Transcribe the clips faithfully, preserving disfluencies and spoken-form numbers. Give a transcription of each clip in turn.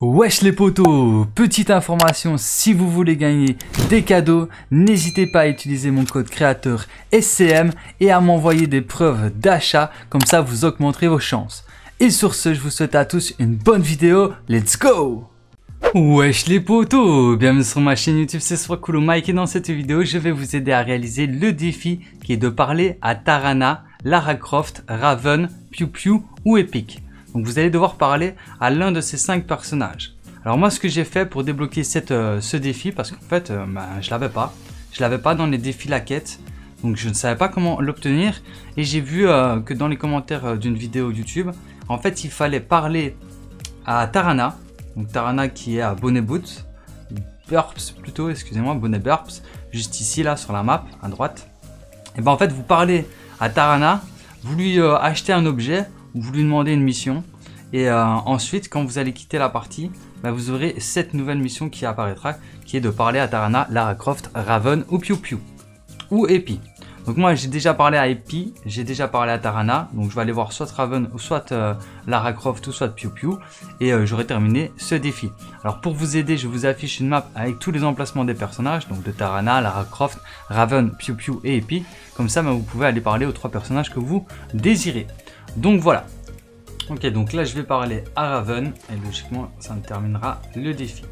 Wesh les potos, petite information, si vous voulez gagner des cadeaux, n'hésitez pas à utiliser mon code créateur S C M et à m'envoyer des preuves d'achat, comme ça vous augmenterez vos chances. Et sur ce, je vous souhaite à tous une bonne vidéo, let's go! Wesh les potos, bienvenue sur ma chaîne YouTube, c'est Swakulu Mike et dans cette vidéo, je vais vous aider à réaliser le défi qui est de parler à Tarana, Lara Croft, Raven, Pew Pew ou Epic. Donc vous allez devoir parler à l'un de ces cinq personnages. Alors moi ce que j'ai fait pour débloquer cette, euh, ce défi, parce qu'en fait euh, bah, je l'avais pas. Je l'avais pas dans les défis la quête. Donc je ne savais pas comment l'obtenir. Et j'ai vu euh, que dans les commentaires euh, d'une vidéo YouTube, en fait il fallait parler à Tarana. Donc Tarana qui est à Bonnet Boot. Burps plutôt, excusez-moi, Bonnet Burps. Juste ici là sur la map, à droite. Et ben en fait vous parlez à Tarana, vous lui euh, achetez un objet. Vous lui demandez une mission et euh, ensuite quand vous allez quitter la partie, bah, vous aurez cette nouvelle mission qui apparaîtra, qui est de parler à Tarana, Lara Croft, Raven ou Pew Pew ou Epi. Donc moi j'ai déjà parlé à Epi, j'ai déjà parlé à Tarana, donc je vais aller voir soit Raven ou soit euh, Lara Croft ou soit Pew Pew et euh, j'aurai terminé ce défi. Alors pour vous aider, je vous affiche une map avec tous les emplacements des personnages, donc de Tarana, Lara Croft, Raven, Pew Pew et Epi. Comme ça bah, vous pouvez aller parler aux trois personnages que vous désirez. Donc voilà. Ok, donc là je vais parler à Raven et logiquement ça me terminera le défi.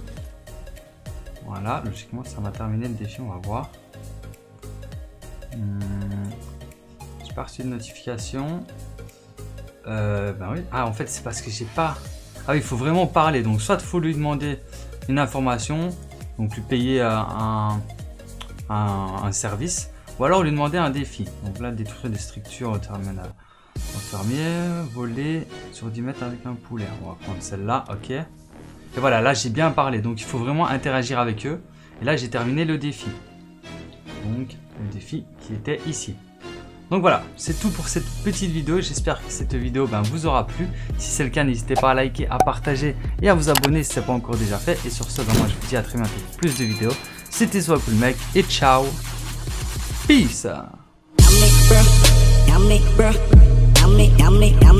Voilà, logiquement ça va terminer le défi, on va voir. Hum, j'ai pas reçu de notification. Euh, ben oui. Ah en fait c'est parce que j'ai pas... Ah oui, il faut vraiment parler. Donc soit il faut lui demander une information, donc lui payer un, un, un service, ou alors lui demander un défi. Donc là détruire des structures au terminal. Fermier, voler sur dix mètres avec un poulet. On va prendre celle-là, ok. Et voilà, là j'ai bien parlé, donc il faut vraiment interagir avec eux. Et là j'ai terminé le défi. Donc le défi qui était ici. Donc voilà, c'est tout pour cette petite vidéo. J'espère que cette vidéo ben, vous aura plu. Si c'est le cas, n'hésitez pas à liker, à partager et à vous abonner si ce n'est pas encore déjà fait. Et sur ce, ben, moi je vous dis à très bientôt pour plus de vidéos. C'était Swakulu Mike et ciao. Peace. Yummy, yummy, yummy, yummy.